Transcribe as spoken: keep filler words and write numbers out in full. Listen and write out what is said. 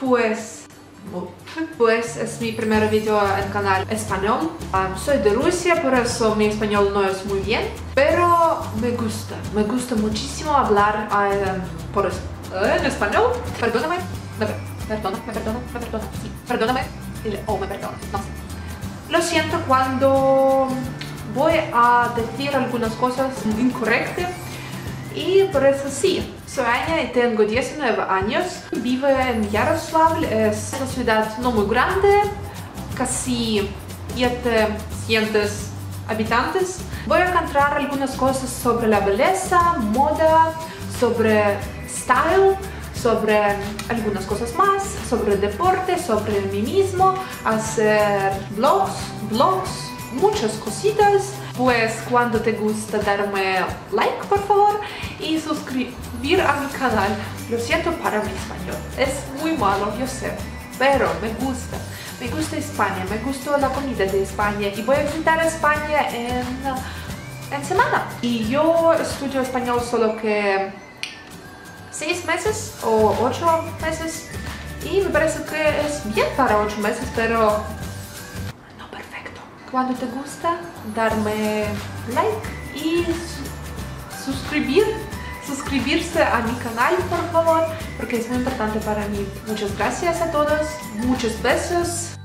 Pues, pues es mi primer video en canal español. Um, soy de Rusia, por eso mi español no es muy bien, pero me gusta, me gusta muchísimo hablar um, por eso, ¿eh? En español. Perdóname, me, perdona, me perdona, me perdona, sí, perdóname, o oh, me perdona, no sé. Lo siento cuando voy a decir algunas cosas incorrectas. Y por eso sí, soy Anya y tengo diecinueve años. Vivo en Yaroslavl, es una ciudad no muy grande, casi setecientos habitantes. Voy a contar algunas cosas sobre la belleza, moda, sobre style, sobre algunas cosas más, sobre deporte, sobre mí mismo, hacer vlogs, blogs, muchas cositas. Pues cuando te gusta darme like, por favor, y suscribir a mi canal. Lo siento para mi español, es muy malo, yo sé, pero me gusta. Me gusta España, me gusta la comida de España y voy a visitar España en, en semana. Y yo estudio español solo que seis meses o ocho meses y me parece que es bien para ocho meses, pero cuando te gusta, darme like y su suscribir, suscribirse a mi canal, por favor, porque es muy importante para mí. Muchas gracias a todos, muchos besos.